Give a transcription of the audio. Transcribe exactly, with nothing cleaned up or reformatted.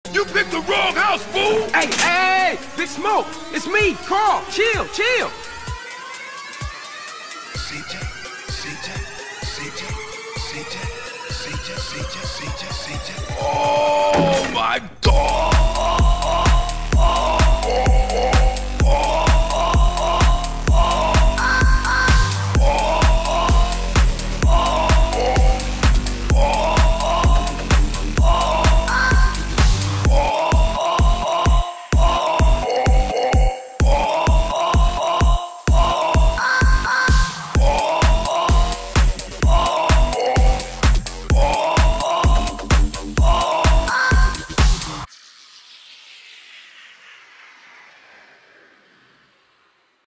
You picked the wrong house, fool! Hey, hey, hey! Big Smoke! It's me, Carl! Chill, chill! C J.